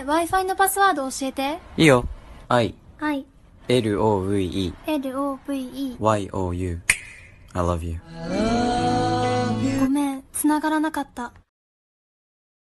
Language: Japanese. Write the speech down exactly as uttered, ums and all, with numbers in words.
Wi-Fi のパスワード教えて。 いいよ。I。 はい。 L O V E。 L O V E。 Y O U。I love you。 ごめん、繋がらなかった。